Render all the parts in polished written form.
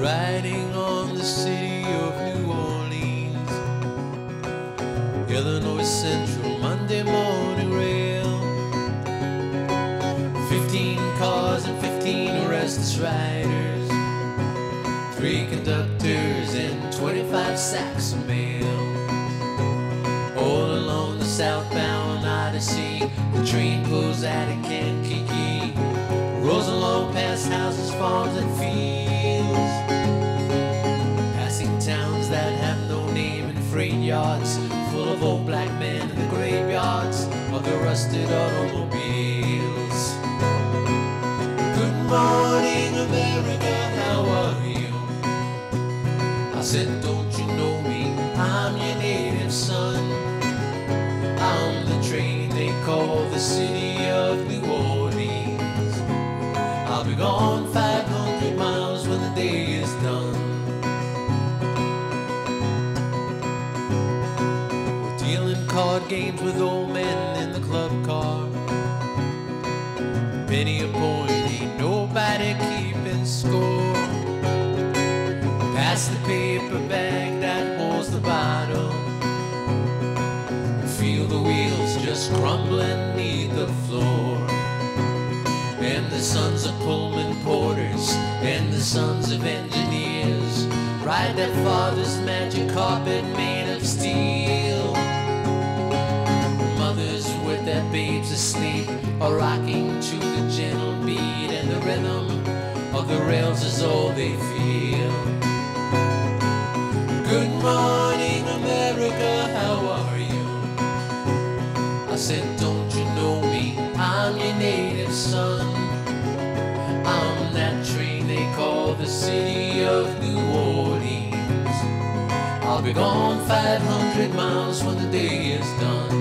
riding on the city of New Orleans, Illinois Central Monday morning rail. 15 cars and 15 restless riders, 3 conductors and 25 sacks of mail. All along the southbound Odyssey, the train pulls out of Kankakee, rolls along past houses, farms and fields, passing towns that have no name and freight yards full of old black men in the graveyards of the rusted automobiles. Good morning, America, how are you? I said, don't you know me? I'm your native son. I'm the train they call the city of New Orleans. I'll be gone 500 miles when the day is done. We're dealing card games with old men in the club car. Many a point, ain't nobody keeping score. Pass the paper bag that holds the bottle, and feel the wheels just crumbling beneath the floor. And the sons of Pullman porters and the sons of engineers ride their father's magic carpet made of steel. Mothers with their babes asleep are rocking to the gentle beat, and the rhythm of the rails is all they feel. Good morning, America, how are you? I said, don't you know me? I'm your native son. I'm that train they call the city of New Orleans. I'll be gone 500 miles when the day is done.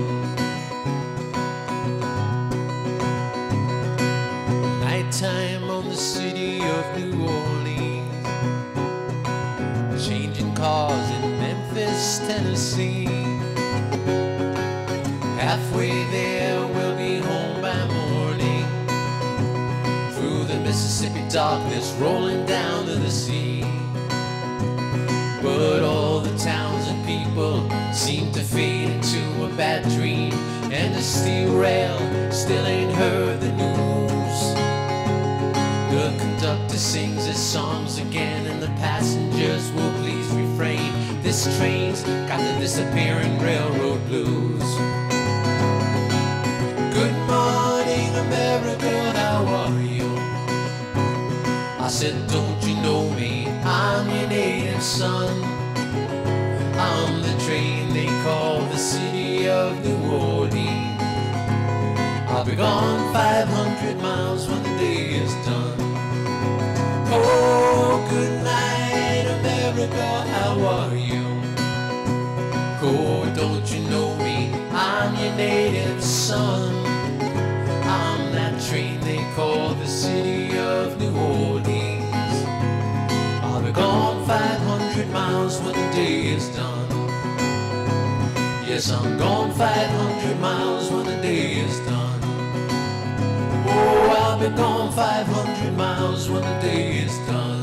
Nighttime on the city of New Orleans, changing cars in Memphis, Tennessee. Halfway there, we'll be home by morning, through the Mississippi darkness, rolling down to the sea. But all the towns and people seem to fade into a bad dream, and the steel rail still ain't heard the news. The conductor sings his songs again, and the passengers will please refrain. This train's got the disappearing railroad blues. Good morning, America, how are you? I said, don't you know me? I'm your native son. I'm the train they call the city of New Orleans. I'll be gone 500 miles when the day is done. Oh, good night, America, how are you? Oh, don't you know me? I'm your native son. I'm that train they call the city of New Orleans. I'll be gone 500 miles when the day is done. Yes, I'm gone 500 miles when the day is done. Oh, I'll be gone 500 miles when the day is done.